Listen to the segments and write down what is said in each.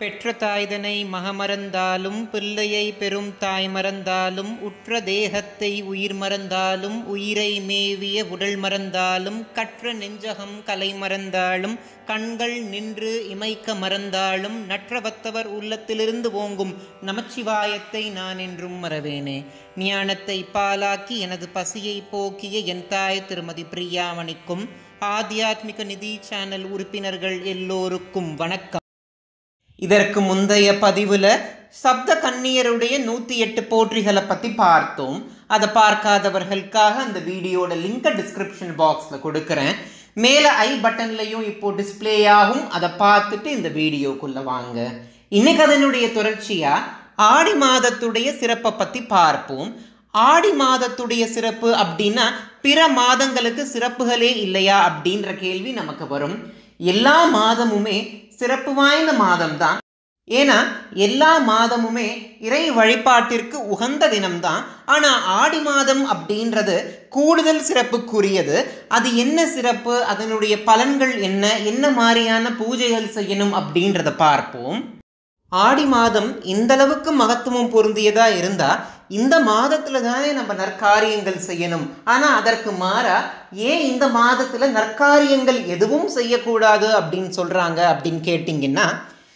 பெற்ற தாய்தனை மகமறந்தாலும் பிள்ளையை பெரும் தாய் மறந்தாலும் உற்ற தேகத்தை உயிர் மறந்தாலும் உயிரை மேவிய உடல் மறந்தாலும் கற்ற நெஞ்சகம் கலை மறந்தாலும் கண்கள் நின்று இமைக்க மறந்தாலும் நற்றவத்தவர் உள்ளத்திலிருந்து ஓங்கும் நமச்சிவாயத்தை நான் என்றும் மறவேனே. ஞானத்தை பாலாக்கி எனது பசியை போக்கிய என் தாய் திருமதி பிரியாமணிக்கும் ஆத்தியாத்மிக நிதி சேனல் உறுப்பினர்கள் எல்லோருக்கும் வணக்கம். இதற்கு முந்தைய பதிவில் சப்த கன்னியருடைய 108 போற்றிகளை பற்றி பார்த்தோம். அதை பார்க்காதவர்களுக்காக அந்த வீடியோட லிங்கை டிஸ்கிரிப்ஷன் பாக்ஸில் கொடுக்குறேன். மேலே ஐ பட்டன்லையும் இப்போ டிஸ்பிளே ஆகும். அதை பார்த்துட்டு இந்த வீடியோக்குள்ளே வாங்க. இன்னைக்கு அதனுடைய தொடர்ச்சியாக ஆடி மாதத்துடைய சிறப்பை பற்றி பார்ப்போம். ஆடி மாதத்துடைய சிறப்பு அப்படின்னா பிற மாதங்களுக்கு சிறப்புகளே இல்லையா அப்படின்ற கேள்வி நமக்கு வரும். எல்லா மாதமுமே சிறப்பு வாய்ந்த மாதம்தான். ஏன்னா எல்லா மாதமுமே இறை வழிபாட்டிற்கு உகந்த தினம்தான். ஆனால் ஆடி மாதம் அப்படின்றது கூடுதல் சிறப்புக்குரியது. அது என்ன சிறப்பு, அதனுடைய பலன்கள் என்ன மாதிரியான பூஜைகள் செய்யணும் அப்படின்றத பார்ப்போம். ஆடி மாதம் இந்தளவுக்கு மகத்துவம் பொருந்தியதா இருந்தா இந்த மாதத்துல தானே நம்ம நற்காரியங்கள் செய்யணும். ஆனா அதற்கு மாறா ஏன் இந்த மாதத்துல நற்காரியங்கள் எதுவும் செய்யக்கூடாது அப்படின்னு சொல்றாங்க அப்படின்னு கேட்டிங்கன்னா,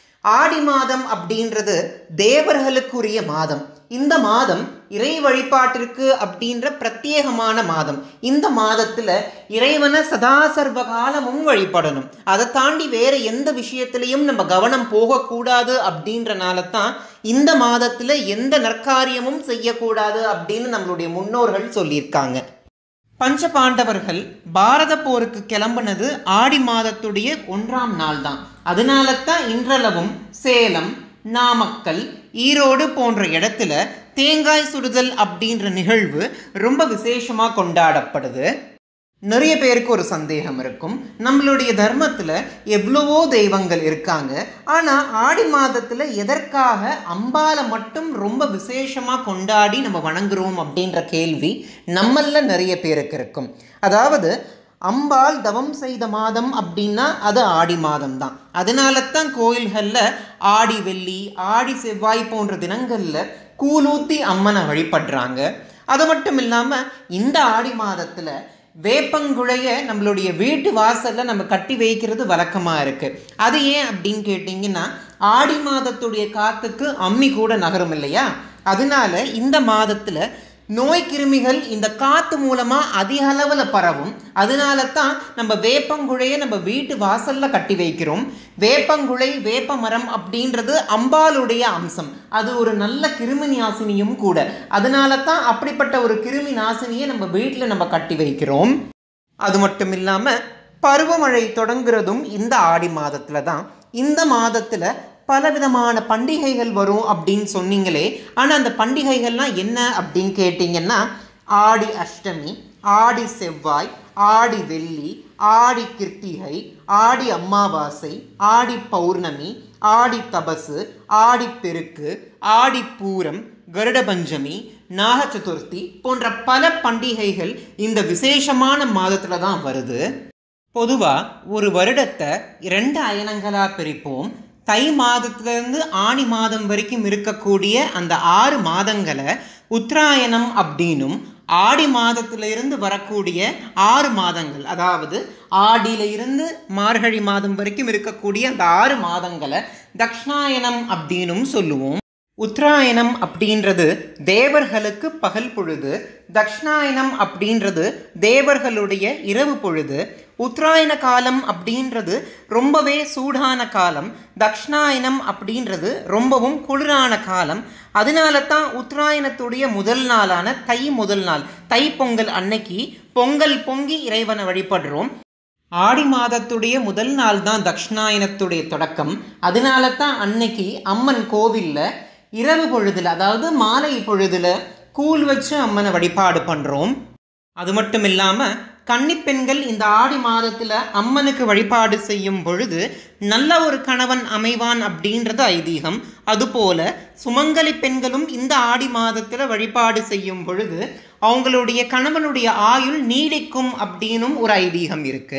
ஆடி மாதம் அப்படின்றது தேவர்களுக்குரிய மாதம். இந்த மாதம் இறை வழிபாட்டிற்கு அப்படின்ற பிரத்யேகமான மாதம். இந்த மாதத்துல இறைவனை சதா சர்வ காலமும் வழிபடணும். அதை தாண்டி வேற எந்த விஷயத்திலையும் நம்ம கவனம் போகக்கூடாது. அப்படின்றனால தான் இந்த மாதத்துல எந்த நற்காரியமும் செய்யக்கூடாது அப்படின்னு நம்மளுடைய முன்னோர்கள் சொல்லியிருக்காங்க. பஞ்ச பாண்டவர்கள் பாரத போருக்கு கிளம்பினது ஆடி மாதத்துடைய 1ஆம் நாள் தான். அதனால தான் இன்றளவும் சேலம், நாமக்கல், ஈரோடு போன்ற இடத்துல தேங்காய் சுடுதல் அப்படின்ற நிகழ்வு ரொம்ப விசேஷமாக கொண்டாடப்படுது. நிறைய பேருக்கு ஒரு சந்தேகம் இருக்கும், நம்மளுடைய தர்மத்தில் எவ்வளவோ தெய்வங்கள் இருக்காங்க, ஆனால் ஆடி மாதத்தில் எதற்காக அம்பாலை மட்டும் ரொம்ப விசேஷமாக கொண்டாடி நம்ம வணங்குறோம் அப்படின்ற கேள்வி நம்மள நிறைய பேருக்கு இருக்கும். அதாவது அம்பாள் தவம் செய்த மாதம் அப்படின்னா அது ஆடி மாதம் தான். அதனால தான் கோயில்களில் ஆடி வெள்ளி, ஆடி செவ்வாய் போன்ற தினங்களில் கூலூத்தி அம்மனை வழிபடுறாங்க. அது மட்டும் இல்லாமல் இந்த ஆடி மாதத்தில் வேப்பங்குழையை நம்மளுடைய வீட்டு வாசலில் நம்ம கட்டி வைக்கிறது வழக்கமாக இருக்குது. அது ஏன் அப்படின்னு கேட்டிங்கன்னா, ஆடி மாதத்துடைய காற்றுக்கு அம்மி கூட நகரும் இல்லையா? அதனால இந்த மாதத்தில் நோய் கிருமிகள் இந்த காற்று மூலமாக அதிக அளவில் பரவும். அதனால தான் நம்ம வேப்பங்குழையை நம்ம வீட்டு வாசலில் கட்டி வைக்கிறோம். வேப்பங்குழை, வேப்ப மரம் அப்படின்றது அம்பாளுடைய அம்சம். அது ஒரு நல்ல கிருமி நாசினியும் கூட. அதனால தான் அப்படிப்பட்ட ஒரு கிருமி நாசினியை நம்ம வீட்டில் நம்ம கட்டி வைக்கிறோம். அது மட்டும் இல்லாமல் பருவமழை தொடங்குறதும் இந்த ஆடி மாதத்தில் தான். இந்த மாதத்தில் பலவிதமான பண்டிகைகள் வரும் அப்படின்னு சொன்னீங்களே, ஆனால் அந்த பண்டிகைகள்லாம் என்ன அப்படின்னு கேட்டிங்கன்னா, ஆடி அஷ்டமி, ஆடி செவ்வாய், ஆடி வெள்ளி, ஆடி கிருத்திகை, ஆடி அமாவாசை, ஆடி பௌர்ணமி, ஆடி தபசு, ஆடி பெருக்கு, ஆடி பூரம், கருட பஞ்சமி, நாக சதுர்த்தி போன்ற பல பண்டிகைகள் இந்த விசேஷமான மாதத்தில் தான் வருது. பொதுவாக ஒரு வருடத்தை 2 அயனங்களாக பிரிப்போம். தை மாதத்திலிருந்து ஆணி மாதம் வரைக்கும் இருக்கக்கூடிய அந்த 6 மாதங்களை உத்தராயணம் அப்படின்னும், ஆடி மாதத்திலிருந்து வரக்கூடிய 6 மாதங்கள், அதாவது ஆடியிலிருந்து மார்கழி மாதம் வரைக்கும் இருக்கக்கூடிய அந்த 6 மாதங்களை தக்ஷணாயனம் அப்படின்னும் சொல்லுவோம். உத்தராயணம் அப்படின்றது தேவர்களுக்கு பகல் பொழுது, தக்ஷணாயனம் அப்படின்றது தேவர்களுடைய இரவு பொழுது. உத்தராயண காலம் அப்படின்றது ரொம்பவே சூடான காலம், தக்ஷணாயனம் அப்படின்றது ரொம்பவும் குளிரான காலம். அதனால தான் உத்தராயணத்துடைய முதல் நாளான தை முதல் நாள், தை பொங்கல் அன்னைக்கு பொங்கல் பொங்கி இறைவனை வழிபடுறோம். ஆடி மாதத்துடைய முதல் நாள் தான் தக்ஷணாயனத்துடைய தொடக்கம். அதனால தான் அன்னைக்கு அம்மன் கோவிலில் இரவு பொழுதில், அதாவது மாலை பொழுதில் கூழ் வச்சு அம்மனை வழிபாடு பண்ணுறோம். அது மட்டும் இல்லாமல் கன்னிப்பெண்கள் இந்த ஆடி மாதத்தில் அம்மனுக்கு வழிபாடு செய்யும் பொழுது நல்ல ஒரு கணவன் அமைவான் அப்படின்றது ஐதீகம். அதுபோல சுமங்கலி பெண்களும் இந்த ஆடி மாதத்தில் வழிபாடு செய்யும் பொழுது அவங்களுடைய கணவனுடைய ஆயுள் நீடிக்கும் அப்படின்னும் ஒரு ஐதீகம் இருக்குது.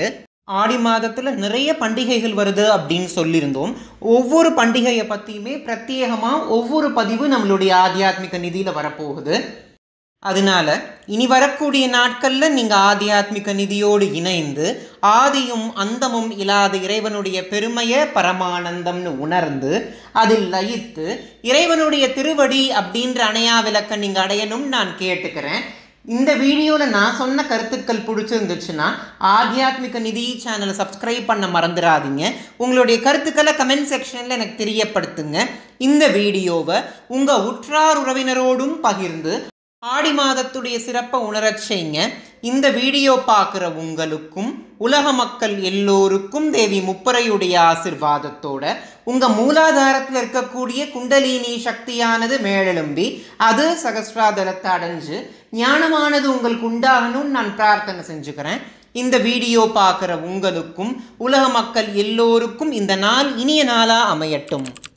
ஆடி மாதத்தில் நிறைய பண்டிகைகள் வருது அப்படின்னு சொல்லியிருந்தோம். ஒவ்வொரு பண்டிகையை பற்றியுமே பிரத்யேகமாக ஒவ்வொரு பதிவு நம்மளுடைய ஆத்தியாத்மிக நிதியில் வரப்போகுது. அதனால இனி வரக்கூடிய நாட்களில் நீங்கள் ஆத்தியாத்மிக நிதியோடு இணைந்து ஆதியும் அந்தமும் இல்லாத இறைவனுடைய பெருமையை பரமானந்தம்னு உணர்ந்து அதில் லயித்து இறைவனுடைய திருவடி அப்படின்ற அணையா விளக்க நீங்கள் அடையணும்னு நான் கேட்டுக்கிறேன். இந்த வீடியோவில் நான் சொன்ன கருத்துக்கள் பிடிச்சிருந்துச்சுன்னா ஆத்தியாத்மிக நிதி சேனலை சப்ஸ்கிரைப் பண்ண மறந்துடாதீங்க. உங்களுடைய கருத்துக்களை கமெண்ட் செக்ஷனில் எனக்கு தெரியப்படுத்துங்க. இந்த வீடியோவை உங்கள் உற்றார் உறவினரோடும் பகிர்ந்து ஆடி மாதத்துடைய சிறப்பை உணரச் செய்யுங்க. இந்த வீடியோ பார்க்குற உங்களுக்கும் உலக மக்கள் எல்லோருக்கும் தேவி முப்பரையுடைய ஆசிர்வாதத்தோட உங்கள் மூலாதாரத்தில் இருக்கக்கூடிய குண்டலினி சக்தியானது மேலெழும்பி அது சகஸ்ராதலத்தை அடைஞ்சு ஞானமானது உங்களுக்கு உண்டாகணும்னு நான் பிரார்த்தனை செஞ்சுக்கிறேன். இந்த வீடியோ பார்க்குற உங்களுக்கும் உலக மக்கள் எல்லோருக்கும் இந்த நாள் இனிய நாளாக அமையட்டும்.